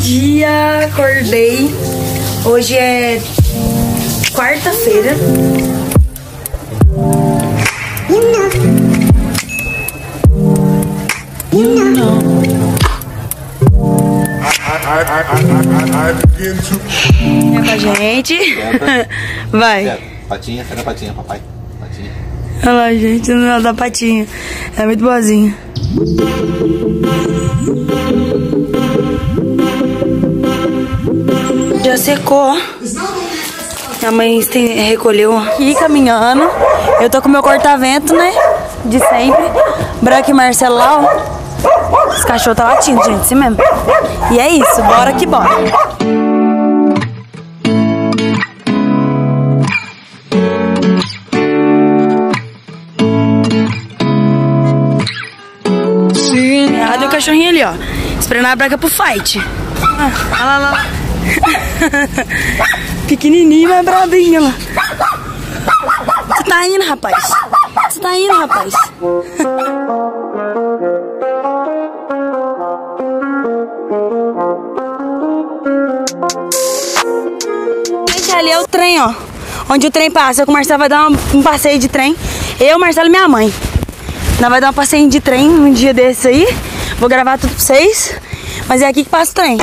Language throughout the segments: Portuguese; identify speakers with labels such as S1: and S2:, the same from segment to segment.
S1: dia, acordei. Hoje é quarta-feira. É com a gente. Vai.
S2: Patinha, cadê a patinha, papai? Patinha.
S1: Olha lá, gente, não dá patinha. É muito boazinha. Já secou. Minha mãe recolheu aqui caminhando. Eu tô com meu corta-vento, né? De sempre. Branco e Marcelo lá, ó. Esse cachorro tá latindo, gente, assim mesmo. E é isso, bora que bora. Olha o cachorrinho ali, ó. Esperando a Braga pro fight. Olha lá. Pequenininho, mas brabinho, lá. Você tá indo, rapaz? Você tá indo, rapaz? Gente, ali é o trem, ó. Onde o trem passa. O Marcelo vai dar um passeio de trem. Eu, Marcelo e minha mãe. Nós vai dar um passeio de trem um dia desse aí. Vou gravar tudo pra vocês. Mas é aqui que passa o trem.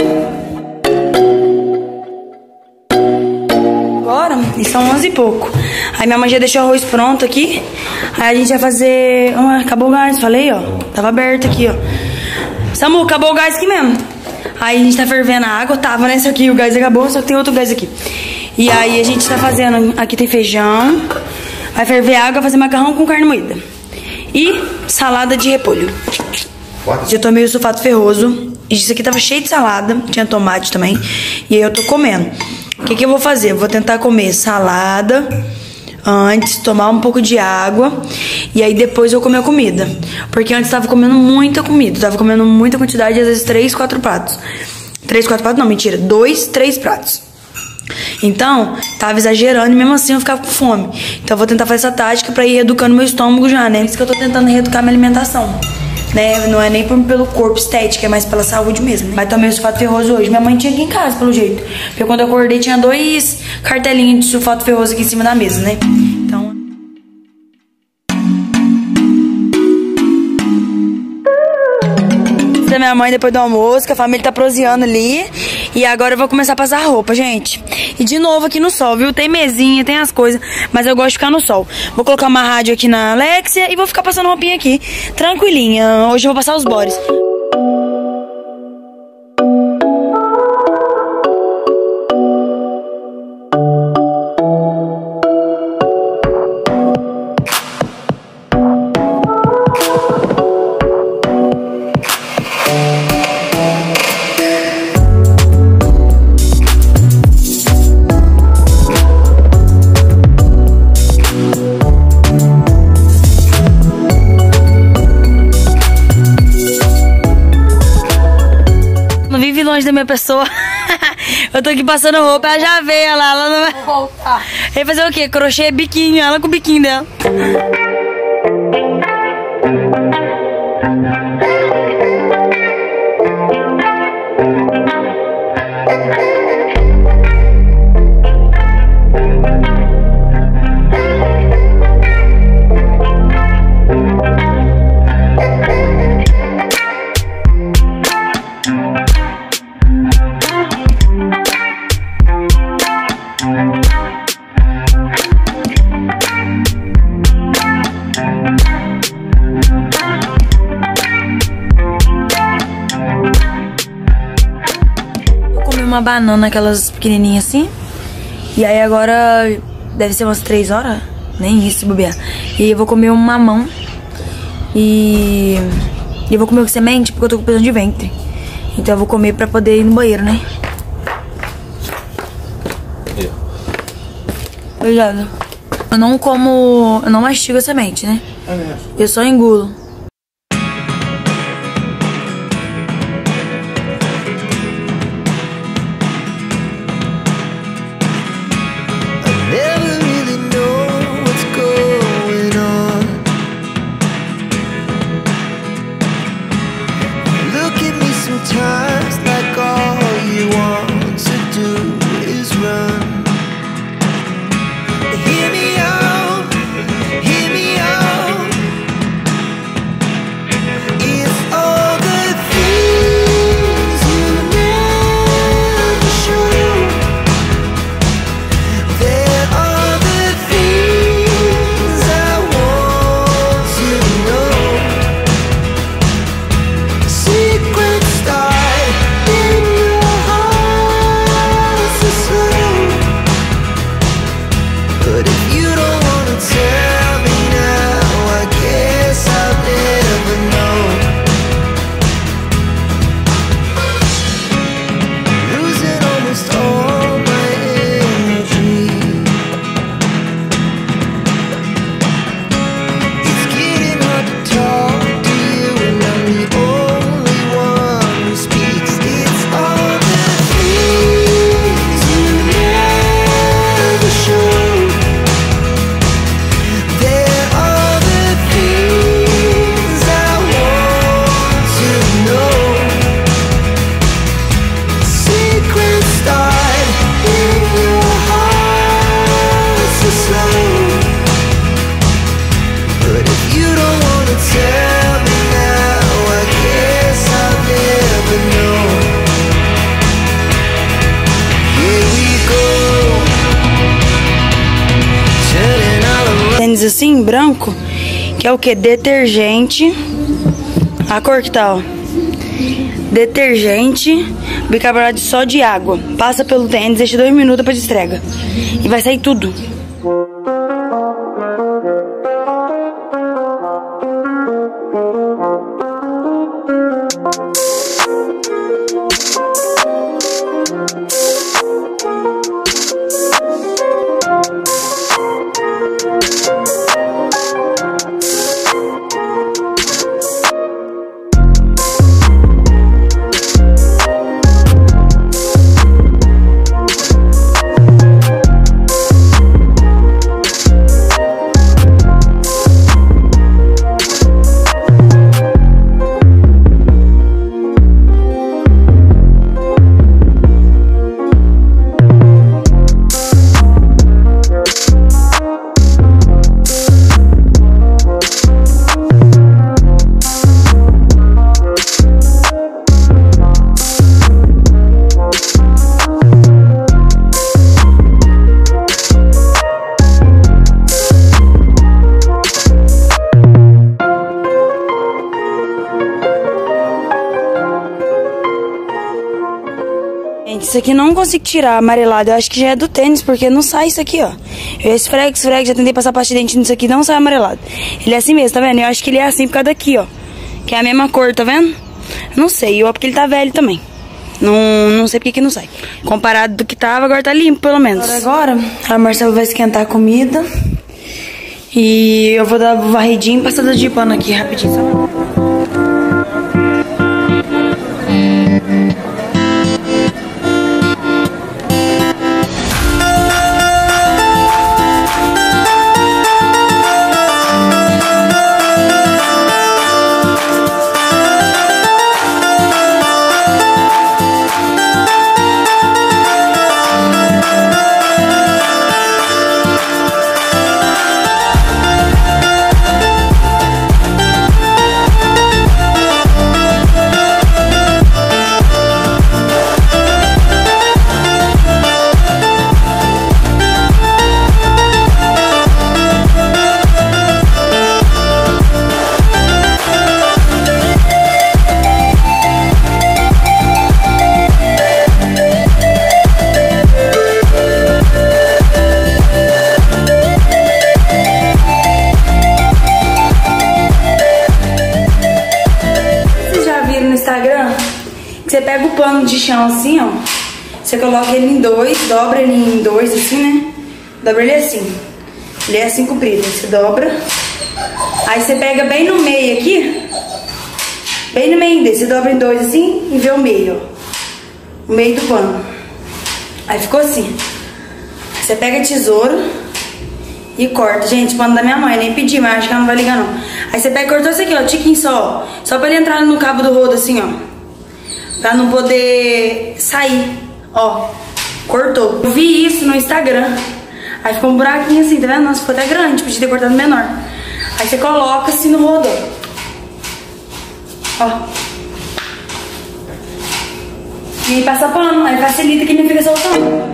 S1: Agora, e são 11 e pouco. Aí minha mãe já deixou o arroz pronto aqui. Aí a gente vai fazer... acabou o gás, falei, ó. Tava aberto aqui, ó. Samu, acabou o gás aqui mesmo. Aí a gente tá fervendo a água. Tava nessa aqui, o gás acabou, só que tem outro gás aqui. E aí a gente tá fazendo... Aqui tem feijão. Vai ferver a água, vai fazer macarrão com carne moída. E salada de repolho. Já tomei o sulfato ferroso. Isso aqui tava cheio de salada. Tinha tomate também. E aí eu tô comendo. O que eu vou fazer? Eu vou tentar comer salada antes, tomar um pouco de água. E aí depois eu comer a comida. Porque antes tava comendo muita comida. Tava comendo muita quantidade, às vezes 3, 4 pratos. 3, 4 pratos não, mentira. 2, 3 pratos. Então, tava exagerando e mesmo assim eu ficava com fome. Então eu vou tentar fazer essa tática pra ir reeducando meu estômago já, né? Por isso que eu tô tentando reeducar minha alimentação, né? Não é nem pelo corpo estético, é mais pela saúde mesmo, né? Mas tomei o sulfato ferroso hoje. Minha mãe tinha aqui em casa, pelo jeito. Porque quando eu acordei tinha 2 cartelinhos de sulfato ferroso aqui em cima da mesa, né? Então... da minha mãe depois do almoço, que a família tá proseando ali. E agora eu vou começar a passar roupa, gente. E de novo aqui no sol, viu? Tem mesinha, tem as coisas, mas eu gosto de ficar no sol. Vou colocar uma rádio aqui na Alexia e vou ficar passando roupinha aqui, tranquilinha. Hoje eu vou passar os bores. Longe da minha pessoa. Eu tô aqui passando roupa, ela já veio, ela não vai voltar. Vai fazer o quê? Crochê, biquinho, ela com o biquinho dela. Uma banana, aquelas pequenininhas assim. E aí agora deve ser umas 3 horas. Nem isso, bobear. E aí eu vou comer um mamão. E eu vou comer com semente, porque eu tô com pressão de ventre. Então eu vou comer pra poder ir no banheiro, né? Obrigada. Eu não como... Eu não mastigo a semente, né? Eu só engulo.
S3: Sometimes like all you
S1: tênis assim, branco, que é o que? Detergente. A cor que tá, ó. Detergente, bicarbonato de sódio e água. Passa pelo tênis, deixa 2 minutos pra destrega. E vai sair tudo. Isso aqui não consigo tirar amarelado. Eu acho que já é do tênis, porque não sai isso aqui, ó. Eu esfrego, já tentei passar pasta de dente nisso aqui, não sai amarelado. Ele é assim mesmo, tá vendo? Eu acho que ele é assim por causa daqui, ó. Que é a mesma cor, tá vendo? Eu não sei, ou é porque ele tá velho também. Não sei porque que não sai. Comparado do que tava, agora tá limpo, pelo menos. Agora a Marcela vai esquentar a comida. E eu vou dar varridinha e passada de pano aqui, rapidinho, sabe? Você pega o pano de chão assim, ó. Você coloca ele em 2, dobra ele em 2 assim, né? Dobra ele assim. Ele é assim comprido. Você dobra. Aí você pega bem no meio aqui. Bem no meio dele. Você dobra em 2 assim e vê o meio, ó. O meio do pano. Aí ficou assim. Você pega a tesoura e corta. Gente, pano da minha mãe, nem pedi, mas acho que ela não vai ligar não. Aí você pega e cortou isso aqui, ó. Tiquinho só, ó. Só pra ele entrar no cabo do rodo assim, ó. Pra não poder sair, ó, cortou. Eu vi isso no Instagram. Aí ficou um buraquinho assim, tá vendo? Nossa, ficou até grande, podia ter cortado menor. Aí você coloca assim no rodo, ó. E aí passa pano, aí facilita que não fica soltando.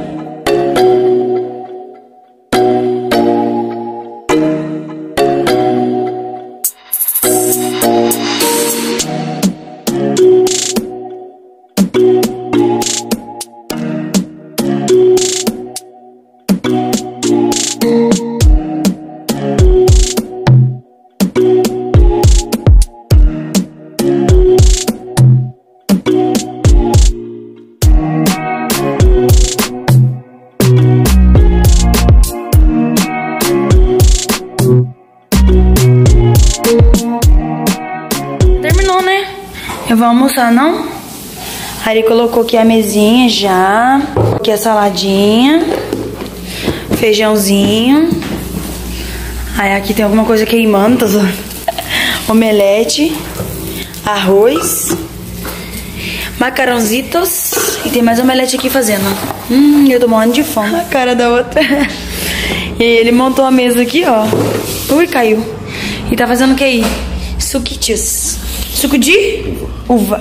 S1: Eu vou almoçar, não? Aí ele colocou aqui a mesinha já. Aqui a saladinha. Feijãozinho. Aí aqui tem alguma coisa queimando, tá zoando? Omelete. Arroz. Macarrãozitos. E tem mais omelete aqui fazendo. Eu tô morrendo de fome. A cara da outra. E aí ele montou a mesa aqui, ó. Ui, caiu. E tá fazendo o que aí? Suquitos. Suco de uva.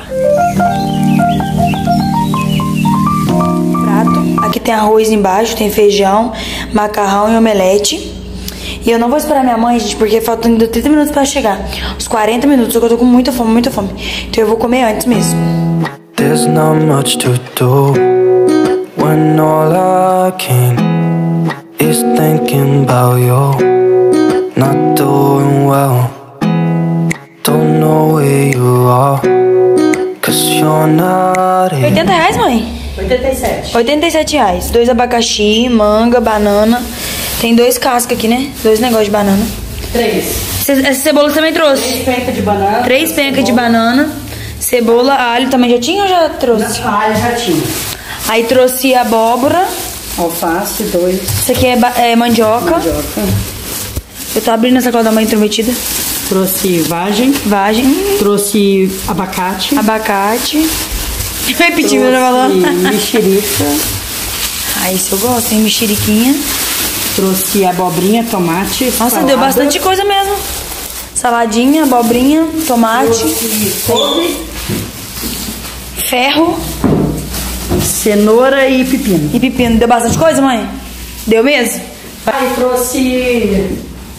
S1: Prato. Aqui tem arroz embaixo, tem feijão, macarrão e omelete. E eu não vou esperar minha mãe, gente, porque faltam ainda 30 minutos pra chegar. Uns 40 minutos, só que eu tô com muita fome, muita fome. Então eu vou comer antes mesmo.
S3: There's not much to do when all I can is thinking about you. Not doing well, don't know where you are, 'cause you're not here.
S1: R$80, mãe?
S4: 87.
S1: R$87. 2 abacaxi, manga, banana. Tem 2 cascas aqui, né? 2 negócios de banana.
S4: 3.
S1: Essa cebola você também trouxe?
S4: 3 pencas de banana.
S1: 3 pencas de banana. Cebola, alho também já tinha ou já trouxe?
S4: Alho já tinha.
S1: Aí trouxe abóbora.
S4: Alface, 2.
S1: Isso aqui é mandioca. Eu tô abrindo a sacola da mãe intrometida.
S4: Trouxe vagem. Trouxe abacate.
S1: Vai pedir pra falar.
S4: Mexerica.
S1: Ah, isso eu gosto, hein? Mexeriquinha.
S4: Trouxe abobrinha, tomate.
S1: Nossa,
S4: salada.
S1: deu bastante coisa mesmo. Saladinha, abobrinha, tomate.
S4: Trouxe couve,
S1: Ferro
S4: cenoura e pepino.
S1: e pepino. Deu bastante coisa, mãe? Deu mesmo?
S4: Aí trouxe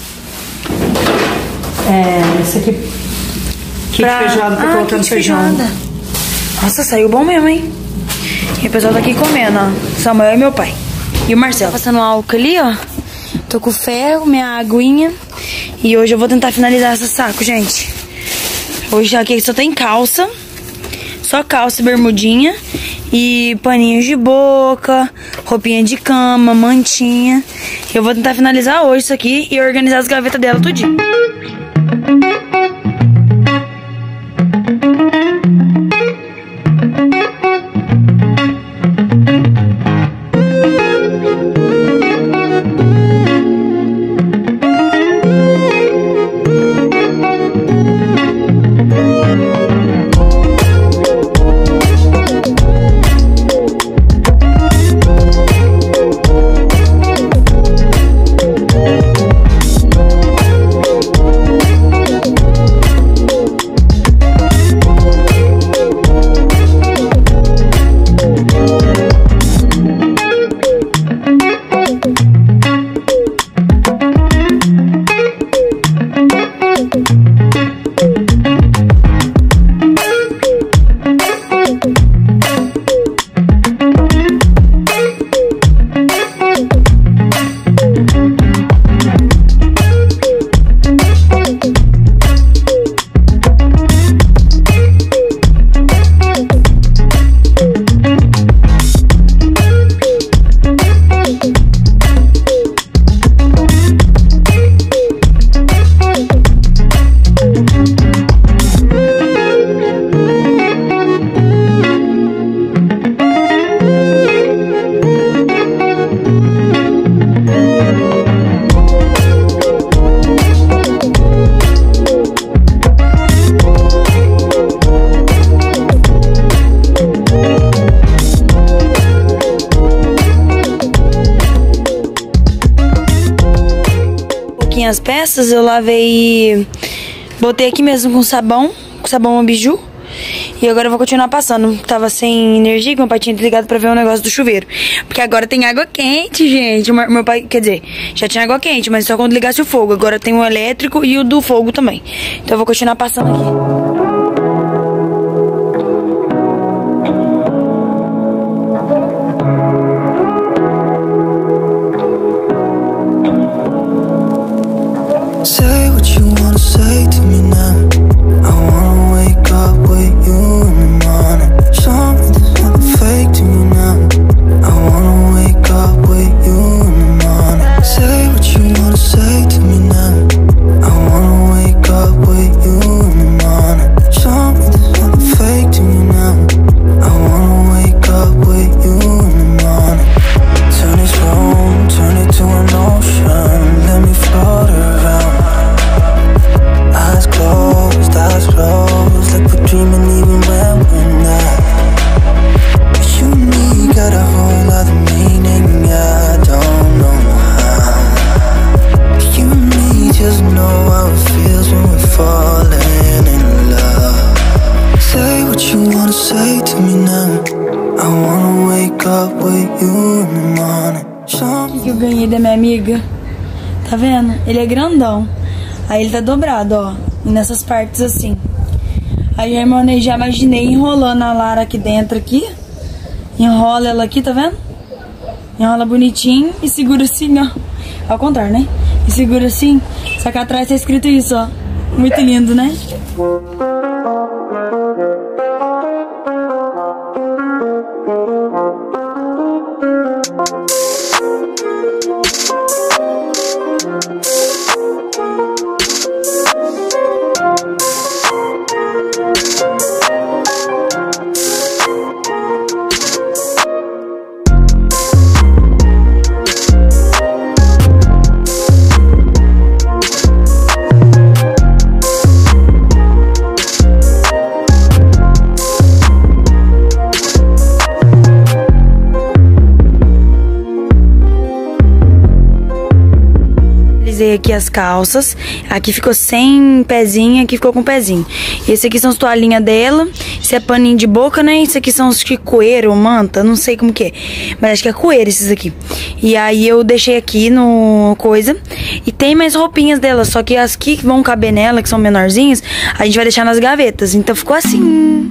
S4: esse aqui, kit de feijoada pra colocar no feijão.
S1: Feijoada. Nossa, saiu bom mesmo, hein? E o pessoal tá aqui comendo, ó. Samuel e meu pai. E o Marcelo. Passando álcool ali, ó. Tô com ferro, minha aguinha. E hoje eu vou tentar finalizar esse saco, gente. Hoje aqui só tem calça. Só calça e bermudinha. E paninhos de boca, roupinha de cama, mantinha. Eu vou tentar finalizar hoje isso aqui e organizar as gavetas dela tudinho. As peças eu lavei, botei aqui mesmo com sabão biju. E agora eu vou continuar passando. Tava sem energia, que meu pai tinha desligado pra ver o negócio do chuveiro. Porque agora tem água quente, gente. Meu pai, quer dizer, já tinha água quente, mas só quando ligasse o fogo. Agora tem o elétrico e o do fogo também. Então eu vou continuar passando aqui.
S3: Say what you wanna say to me now. I wanna wake up with you in the morning. Show me there's nothing fake to me now. I wanna wake up with you in the morning. Say what you wanna say to me now. I wanna wake up with you in the morning. Show me there's nothing fake to me now. I wanna wake up with you in the morning. Turn this room, turn it to an ocean. Let me float around. Eyes closed, like we're dreaming even when we're not. You and me got a whole other meaning, I don't know how. You and me just know how it feels when we're falling in love. Say what you wanna say to me now. I wanna wake up with you in the morning.
S1: Que eu ganhei da minha amiga. Tá vendo? Ele é grandão. Aí ele tá dobrado, ó. E nessas partes assim. Aí eu já imaginei enrolando a Lara aqui dentro aqui. Enrola ela aqui, tá vendo? Enrola bonitinho e segura assim, ó. Ao contrário, né? E segura assim. Só que atrás tá escrito isso, ó. Muito lindo, né?
S5: Aqui as calças, aqui ficou sem pezinho, aqui ficou com pezinho. Esse aqui são as toalhinhas dela, esse é paninho de boca, né? Isso aqui são os que coeiro, manta, não sei como que é, mas acho que é coeiro esses aqui. E aí eu deixei aqui no coisa, e tem mais roupinhas dela, só que as que vão caber nela, que são menorzinhas, a gente vai deixar nas gavetas, então ficou assim.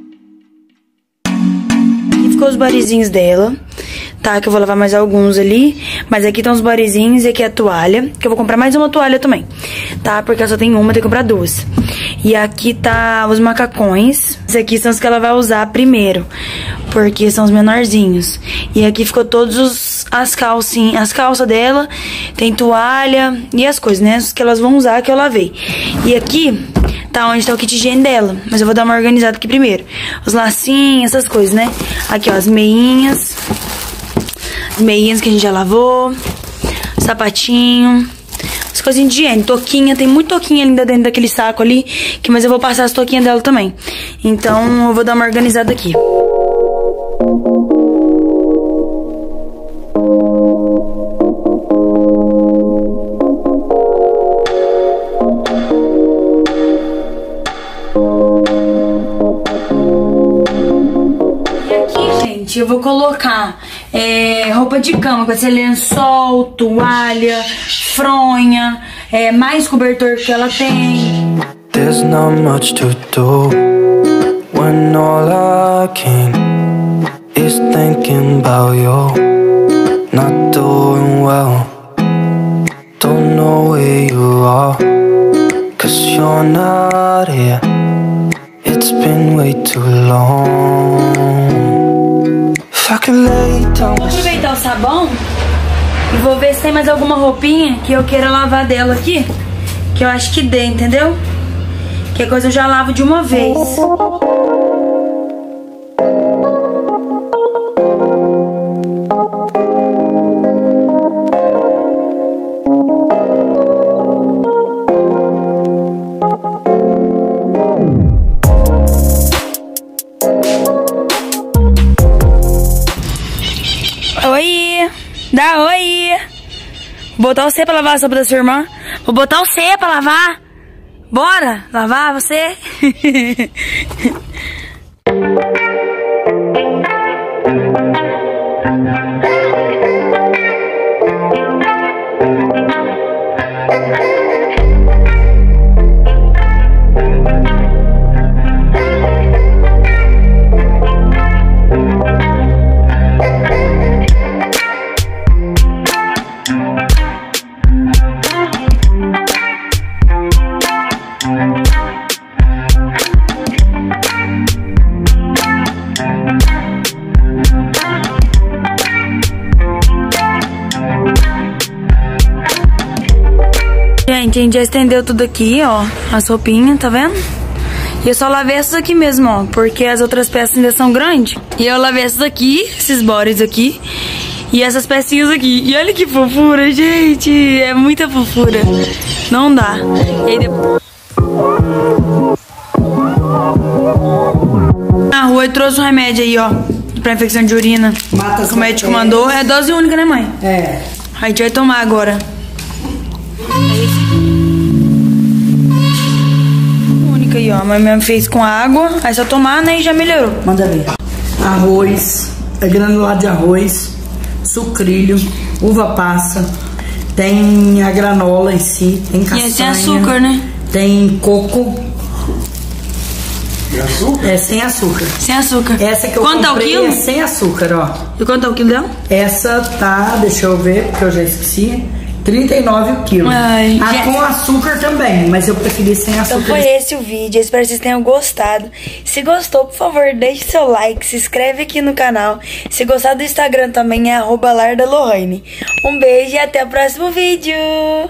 S5: Aqui ficou os bodyzinhos dela. Tá, que eu vou lavar mais alguns ali. Mas aqui estão os bodyzinhos e aqui é a toalha. Que eu vou comprar mais uma toalha também. Tá, porque eu só tenho uma, tenho que comprar duas. E aqui tá os macacões. Esses aqui são os que ela vai usar primeiro, porque são os menorzinhos. E aqui ficou todos as calcinhas, as calças dela. Tem toalha e as coisas, né? Os que elas vão usar que eu lavei. E aqui tá onde tá o kit de higiene dela. Mas eu vou dar uma organizada aqui primeiro. Os lacinhos, essas coisas, né? Aqui, ó, as meinhas. Meinhas que a gente já lavou, sapatinho, as coisinhas de higiene, toquinha, tem muito toquinha ainda dentro daquele saco ali, mas eu vou passar as toquinhas dela também. Então eu vou dar uma organizada aqui. Eu vou colocar roupa de cama, vai ser lençol, toalha, fronha, mais cobertor que ela tem.
S3: There's not much to do when all I can is thinking about you. Not doing well, don't know where you are, 'cause you're not here. It's been way too long.
S5: Vou aproveitar o sabão e vou ver se tem mais alguma roupinha que eu queira lavar dela aqui, que eu acho que dê, entendeu? Que a coisa eu já lavo de uma vez. Oi, dá oi. Vou botar você pra lavar a sopa da sua irmã. Vou botar você pra lavar. Bora lavar você. Gente, a gente já estendeu tudo aqui, ó, as roupinhas, tá vendo? E eu só lavei essas aqui mesmo, ó, porque as outras peças ainda são grandes. E eu lavei essas aqui, esses bodies aqui, e essas pecinhas aqui. E olha que fofura, gente, é muita fofura. Não dá. E aí depois... Na rua eu trouxe um remédio aí, ó, pra infecção de urina.
S4: Mata,
S5: que o médico mandou. É dose única, né, mãe?
S4: É.
S5: A gente vai tomar agora. Única aí, ó. A mãe mesmo fez com água. Aí só tomar, né? E já melhorou.
S4: Manda ver. Arroz, granulado de arroz, sucrilho, uva passa, Tem a granola em si, tem castanha.
S1: E sem açúcar, né?
S4: Tem coco. É sem açúcar.
S1: Sem açúcar.
S4: Essa que eu
S1: Quanto é o
S4: comprei
S1: quilo?
S4: é sem açúcar, ó.
S1: E quanto é o quilo dela?
S4: Essa tá, deixa eu ver, porque eu já esqueci. 39 o quilo.
S1: Ai, já-
S4: Com açúcar também, mas eu preferi sem açúcar.
S5: Então foi esse o vídeo, eu espero que vocês tenham gostado. Se gostou, por favor, deixe seu like, se inscreve aqui no canal. Se gostar do Instagram também é @lardalohane. Um beijo e até o próximo vídeo!